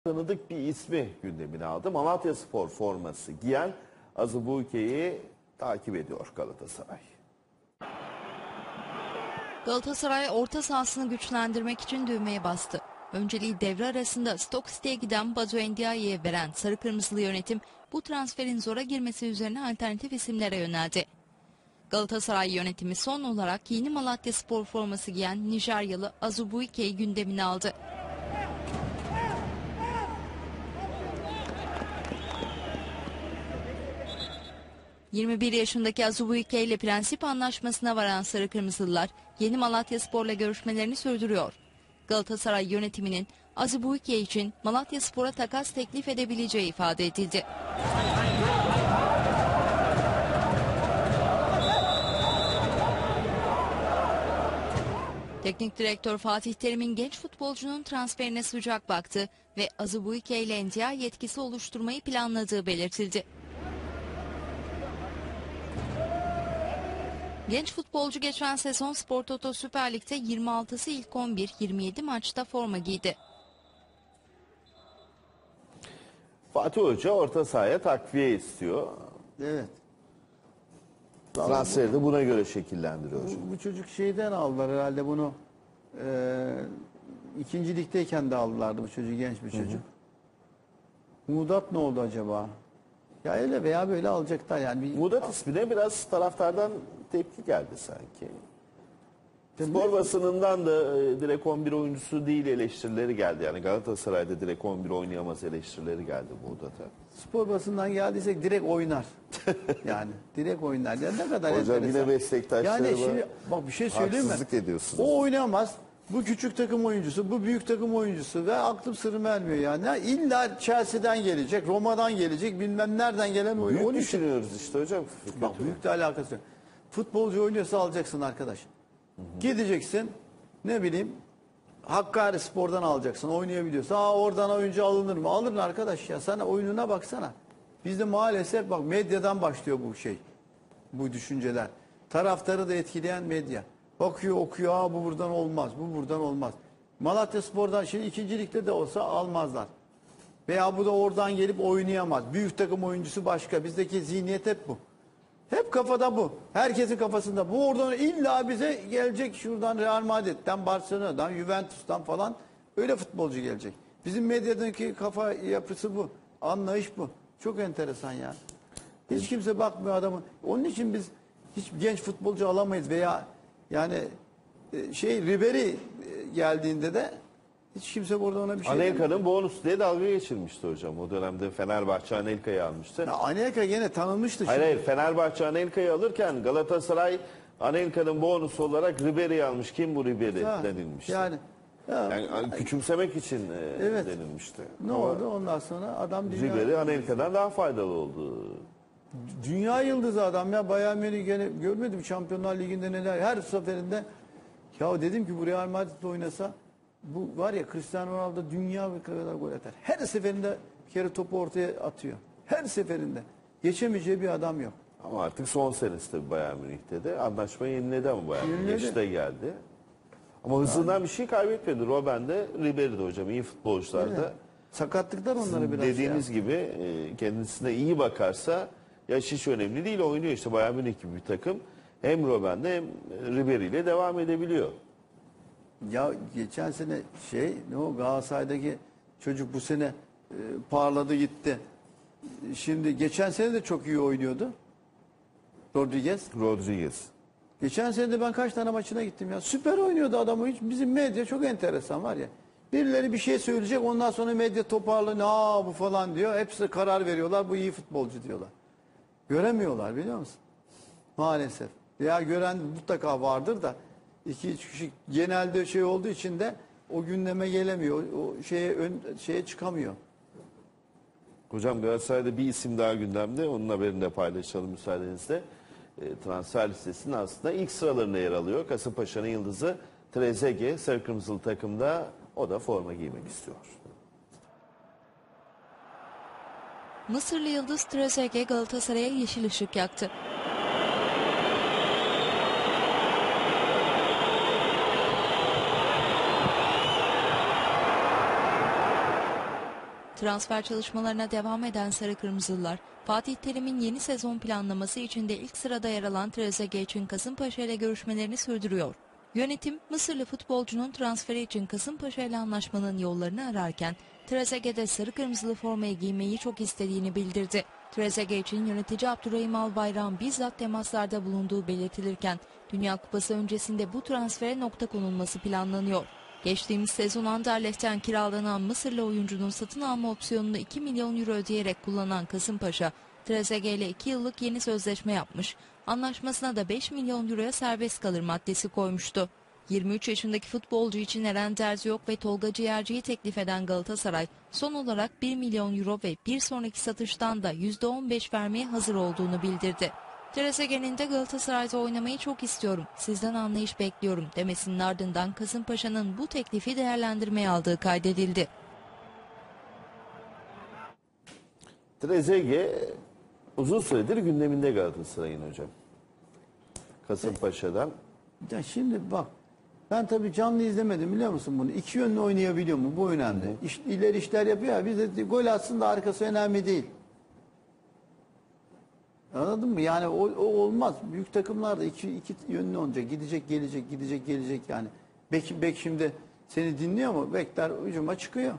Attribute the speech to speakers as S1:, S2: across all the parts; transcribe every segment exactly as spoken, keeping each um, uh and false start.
S1: Tanıdık bir ismi gündemine aldı. Malatyaspor forması giyen Azubuike'yi takip ediyor Galatasaray.
S2: Galatasaray orta sahasını güçlendirmek için düğmeye bastı. Önceliği devre arasında Stoke City'ye giden Batu Endiaye'ye veren sarı kırmızılı yönetim bu transferin zora girmesi üzerine alternatif isimlere yöneldi. Galatasaray yönetimi son olarak yeni Malatyaspor forması giyen Nijeryalı Azubuike'yi gündemine aldı. yirmi bir yaşındaki Azubuike ile prensip anlaşmasına varan sarı kırmızılılar yeni Malatyaspor'la görüşmelerini sürdürüyor. Galatasaray yönetiminin Azubuike için Malatyaspor'a takas teklif edebileceği ifade edildi. Teknik direktör Fatih Terim'in genç futbolcunun transferine sıcak baktı ve Azubuike ile Ndiaye yetkisi oluşturmayı planladığı belirtildi. Genç futbolcu geçen sezon Spor Toto Süper Lig'de yirmi altısı ilk on bir, yirmi yedi maçta forma giydi.
S1: Fatih Hoca orta sahaya takviye istiyor.
S3: Evet.
S1: Transferi de buna göre şekillendiriyor.
S3: Bu, bu çocuk şeyden aldılar herhalde bunu. E, ikinci ligdeyken de aldılardı bu çocuk, genç bir çocuk. Hı hı. Mudat ne oldu acaba? Ya öyle veya böyle alacaklar yani. Bir...
S1: Mudat ismine biraz taraftardan tepki geldi sanki. Spor basınından da e, direkt on bir oyuncusu değil eleştirileri geldi. Yani Galatasaray'da direkt on bir oynayamaz eleştirileri geldi Mudat'a.
S3: Spor basından geldiysek direkt oynar. Yani direkt oynar. Yani ne kadar
S1: Hocam
S3: enteresan.
S1: yine meslektaşlarıma
S3: yani şimdi, bak bir şey söyleyeyim mi?
S1: haksızlık ediyorsunuz.
S3: O oynamaz. Bu küçük takım oyuncusu, bu büyük takım oyuncusu ve aklım sırrım ermiyor yani. Ya İlla Chelsea'den gelecek, Roma'dan gelecek, bilmem nereden gelen oyuncu.
S1: Büyük
S3: Onun için-
S1: düşünüyoruz işte hocam.
S3: Bak büyük de alakası yok. Futbolcu oynuyorsa alacaksın arkadaş. Hı hı. Gideceksin ne bileyim Hakkari Spor'dan alacaksın, oynayabiliyorsa. Aa, oradan oyuncu alınır mı? Alır arkadaş ya, sana oyununa baksana. Bizde maalesef bak medyadan başlıyor bu şey. Bu düşünceler. Taraftarı da etkileyen medya. Bakıyor okuyor, aa bu buradan olmaz, bu buradan olmaz. Malatyaspor'dan şimdi ikinci ligde de olsa almazlar. Veya bu da oradan gelip oynayamaz. Büyük takım oyuncusu başka. Bizdeki zihniyet hep bu. Hep kafada bu. Herkesin kafasında. Bu oradan illa bize gelecek şuradan Real Madrid'den, Barcelona'dan, Juventus'tan falan öyle futbolcu gelecek. Bizim medyadaki kafa yapısı bu. Anlayış bu. Çok enteresan ya. Hiç kimse bakmıyor adamın. Onun için biz hiç genç futbolcu alamayız veya yani şey Ribery geldiğinde de hiç kimse burada ona bir şey
S1: Anelka'nın bonus diye dalga geçirmişti hocam. O dönemde Fenerbahçe Anelka'yı almıştı.
S3: Ya Anelka gene tanınmıştı.
S1: Hayır
S3: şimdi.
S1: hayır Fenerbahçe Anelka'yı alırken Galatasaray Anelka'nın bonus olarak Ribery'i almış. Kim bu Ribery
S3: Ha,
S1: denilmişti.
S3: Yani, ya,
S1: Yani küçümsemek için e,
S3: Evet.
S1: denilmişti.
S3: ne
S1: Ama
S3: oldu ondan sonra adam dünya,
S1: Ribery Anelka'dan daha faydalı oldu.
S3: dünya yıldızı adam ya. Bayern Münih gene görmedim Şampiyonlar Ligi'nde neler. Her seferinde ya dedim ki bu Real Madrid'de oynasa bu var ya Cristiano Ronaldo dünya kadar gol atar. Her seferinde bir kere topu ortaya atıyor. Her seferinde. Geçemeyeceği bir adam yok.
S1: Ama artık son senesi tabii Bayern Münih'te de anlaşmayı yeniledi ama Bayern Münih
S3: Yeniledi.
S1: yaşta geldi. Ama hızından bir şey kaybetmedi. Robben de Ribery de hocam iyi futbolcular da.
S3: Sakatlıklar onları biraz
S1: Dediğiniz
S3: şey
S1: gibi e, kendisine iyi bakarsa yaş hiç önemli değil, oynuyor işte Bayern Münih gibi bir takım. Hem Robben'de hem Ribery ile devam edebiliyor.
S3: Ya geçen sene şey ne o Galatasaray'daki çocuk bu sene e, parladı gitti. Şimdi geçen sene de çok iyi oynuyordu. Rodriguez.
S1: Rodriguez.
S3: Geçen sene de ben kaç tane maçına gittim ya. Süper oynuyordu adamı. Hiç bizim medya çok enteresan var ya. Birileri bir şey söyleyecek ondan sonra medya toparlanıyor. Aa bu falan diyor. Hepsi karar veriyorlar. Bu iyi futbolcu diyorlar. Göremiyorlar biliyor musun? Maalesef. Ya gören mutlaka vardır da iki üç kişi genelde şey olduğu için de o gündeme gelemiyor. O şeye ön, şeye çıkamıyor.
S1: Hocam Galatasaray'da bir isim daha gündemde. Onun haberini de paylaşalım müsaadenizle. E, transfer listesinin aslında ilk sıralarında yer alıyor. Kasımpaşa'nın yıldızı Trezeguet sarı kırmızılı takımda, o da forma giymek istiyor.
S2: Mısırlı yıldız Trezeguet Galatasaray'a yeşil ışık yaktı. Transfer çalışmalarına devam eden Sarı Kırmızılılar, Fatih Terim'in yeni sezon planlaması içinde ilk sırada yer alan Trezeguet için Kasımpaşa ile görüşmelerini sürdürüyor. Yönetim, Mısırlı futbolcunun transferi için Kasımpaşa ile anlaşmanın yollarını ararken, Trezeguet'e sarı kırmızılı formayı giymeyi çok istediğini bildirdi. Trezeguet için yönetici Abdurrahim Albayrak'ın bizzat temaslarda bulunduğu belirtilirken, Dünya Kupası öncesinde bu transfere nokta konulması planlanıyor. Geçtiğimiz sezon Anderlecht'ten kiralanan Mısırlı oyuncunun satın alma opsiyonunu iki milyon euro ödeyerek kullanan Kasımpaşa, Trezeguet ile iki yıllık yeni sözleşme yapmış, anlaşmasına da beş milyon euroya serbest kalır maddesi koymuştu. yirmi üç yaşındaki futbolcu için Eren Derziyok ve Tolga Ciğerci'yi teklif eden Galatasaray, son olarak bir milyon euro ve bir sonraki satıştan da yüzde on beş vermeye hazır olduğunu bildirdi. Trezeguet'in de Galatasaray'da oynamayı çok istiyorum, sizden anlayış bekliyorum demesinin ardından Kasımpaşa'nın bu teklifi değerlendirmeye aldığı kaydedildi.
S1: Trezeguet uzun süredir gündeminde Galatasaray'ın hocam. Kasımpaşa'dan.
S3: Ya şimdi bak, ben tabii canlı izlemedim, biliyor musun bunu? İki yönlü oynayabiliyor mu? Bu önemli. İş, ileri işler yapıyor ya, biz de gol atsın da arkası önemli değil. Anladın mı? Yani o, o olmaz. Büyük takımlarda iki, iki yönlü olacak. Gidecek gelecek, gidecek gelecek yani. Bek, Bek şimdi seni dinliyor mu? Bekler hücuma çıkıyor.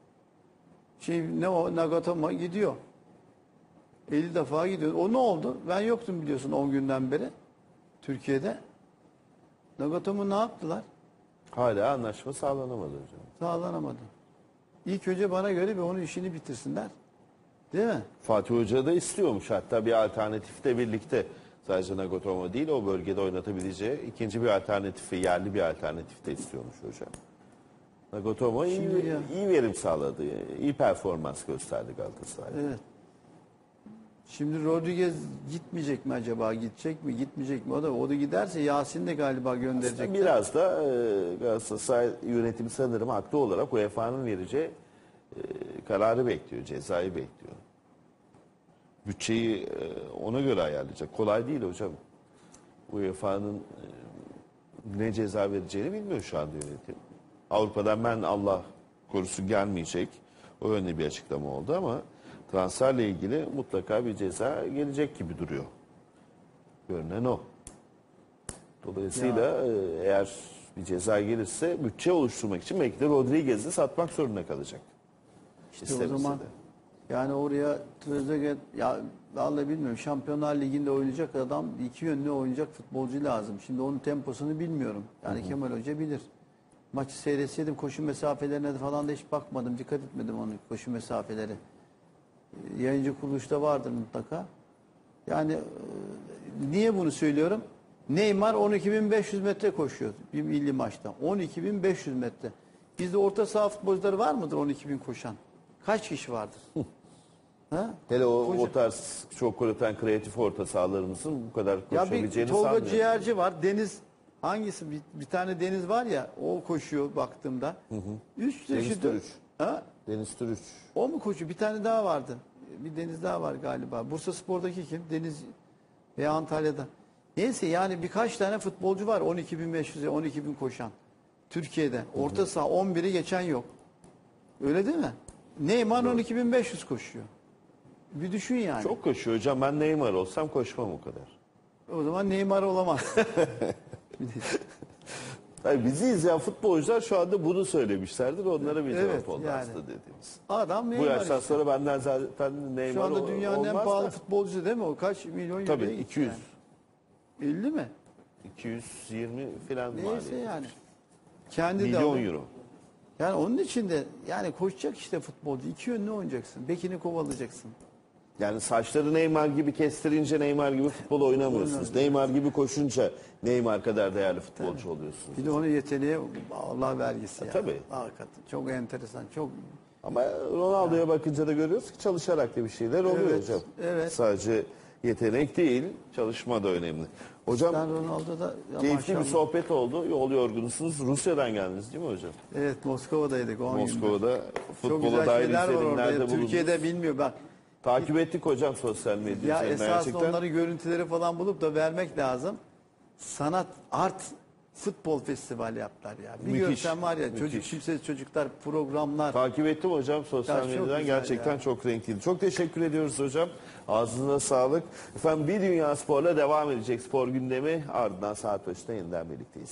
S3: Şey ne o? Nagatomo gidiyor. elli defa gidiyor. O ne oldu? Ben yoktum biliyorsun on günden beri Türkiye'de. Nagatomo ne yaptılar?
S1: Hala anlaşma sağlanamadı hocam.
S3: Sağlanamadı. İlk önce bana göre bir onun işini bitirsinler. Değil mi?
S1: Fatih Hoca da istiyormuş, hatta bir alternatifle birlikte, sadece Nagatomo değil, o bölgede oynatabileceği ikinci bir alternatifi, yerli bir alternatif de istiyormuş hocam. Nagatomo iyi,
S3: Şimdi ya.
S1: iyi verim sağladı, iyi performans gösterdi Galatasaray.
S3: Evet. Şimdi Rodriguez gitmeyecek mi acaba? Gidecek mi? Gitmeyecek mi? O da o da giderse Yasin de galiba gönderecek.
S1: Biraz da e, Galatasaray yönetimi sanırım haklı olarak U E F A'nın vereceği e, kararı bekliyor, cezayı bekliyor. Bütçeyi e, ona göre ayarlayacak. Kolay değil hocam. U E F A'nın e, ne ceza vereceğini bilmiyor şu anda yönetim. Avrupa'dan ben Allah korusun gelmeyecek. O yönde bir açıklama oldu ama transferle ilgili mutlaka bir ceza gelecek gibi duruyor. Görünen o. Dolayısıyla e, eğer bir ceza gelirse bütçe oluşturmak için belki de Rodriguez'i satmak zorunda kalacak.
S3: İşte
S1: İstemese
S3: o zaman
S1: de.
S3: yani oraya Trezeguet, ya vallahi bilmiyorum, Şampiyonlar Ligi'nde oynayacak adam, iki yönlü oynayacak futbolcu lazım. Şimdi onun temposunu bilmiyorum. Yani hı hı. Kemal Hoca bilir. Maçı seyretseydim, koşu mesafelerine de falan da hiç bakmadım. Dikkat etmedim onun koşu mesafeleri. Yayıncı kuruluşta vardır mutlaka. Yani e, niye bunu söylüyorum? Neymar on iki bin beş yüz metre koşuyor bir milli maçta. on iki bin beş yüz metre. Bizde orta saha futbolcuları var mıdır on iki bin koşan? Kaç kişi vardır? Ha?
S1: Hele o,
S3: Koca-
S1: o tarz çok gol atan kreatif orta sahalarımızın bu kadar
S3: Ya bir
S1: koşabileceğini
S3: Tolga
S1: sanmıyorum.
S3: Ciğerci var. Deniz hangisi? Bir, bir tane Deniz var ya, o koşuyor baktığımda. Hı hı. Üç
S1: Deniz
S3: çeşit-
S1: Türüç.
S3: Ha?
S1: Deniz Türüç.
S3: O mu koşuyor? Bir tane daha vardı. Bir Deniz daha var galiba. Bursa Spor'daki kim? Deniz veya Antalya'da. Neyse yani birkaç tane futbolcu var on iki bin beş yüze on iki bin koşan. Türkiye'de. Orta saha on biri geçen yok. Öyle değil mi? Neymar on iki bin beş yüz koşuyor. Bir düşün yani.
S1: Çok koşuyor hocam. Ben Neymar olsam koşmam o kadar.
S3: O zaman Neymar olamaz.
S1: Hayır, bizi izleyen futbolcular şu anda bunu söylemişlerdir. Onlara bir cevap
S3: Evet,
S1: oldu
S3: yani.
S1: aslında dediğimiz.
S3: Adam
S1: Bu
S3: Neymar
S1: yaştan
S3: işte.
S1: sonra benden zaten Neymar
S3: Şu anda
S1: o-
S3: dünyanın en
S1: olmaz
S3: pahalı
S1: da.
S3: futbolcusu değil mi? O kaç milyon euroya
S1: Tabii
S3: gitti
S1: iki yüz.
S3: yani. elli mi?
S1: iki yüz yirmi falan
S3: Neyse
S1: maliyeti.
S3: yani. Kendi de
S1: Milyon
S3: alıyor.
S1: euro.
S3: Yani onun için de yani koşacak işte futbolcu. İki yönlü oynayacaksın. Bekini kovalayacaksın.
S1: Yani saçları Neymar gibi kestirince Neymar gibi futbol oynamıyorsunuz. Neymar gibi koşunca Neymar kadar değerli futbolcu oluyorsunuz.
S3: Bir de onun yeteneği Allah vergisi. Yani.
S1: Tabii.
S3: Hakikaten. Çok enteresan. Çok
S1: Ama Ronaldo'ya bakınca da görüyoruz ki çalışarak da bir şeyler oluyor
S3: Evet,
S1: hocam.
S3: evet.
S1: Sadece yetenek değil, çalışma da önemli. Hocam
S3: ben Ronaldo'da ya
S1: keyifli bir
S3: maşallah.
S1: sohbet oldu. Yol yorgunusunuz. Rusya'dan geldiniz değil mi hocam?
S3: Evet, Moskova'daydık on gündür.
S1: Moskova'da
S3: Çok
S1: futbola
S3: güzel
S1: dair
S3: şeyler var orada.
S1: izlenimlerde bulundunuz.
S3: Türkiye'de bilmiyor bak.
S1: Takip ettik hocam sosyal medya
S3: Ya
S1: üzerinden
S3: esasında
S1: gerçekten.
S3: onların görüntüleri falan bulup da vermek lazım. Sanat, art futbol festivali yaptılar ya. Bir
S1: Müthiş,
S3: görsen var ya,
S1: müthiş.
S3: çocuk kimsesiz çocuklar, programlar.
S1: Takip ettim hocam sosyal
S3: Ya çok
S1: medyadan,
S3: güzel
S1: gerçekten
S3: ya.
S1: çok renkliydi. Çok teşekkür ediyoruz hocam. Ağzınıza sağlık. Efendim Bir Dünya Spor'la devam edecek spor gündemi, ardından saat başında yeniden birlikteyiz.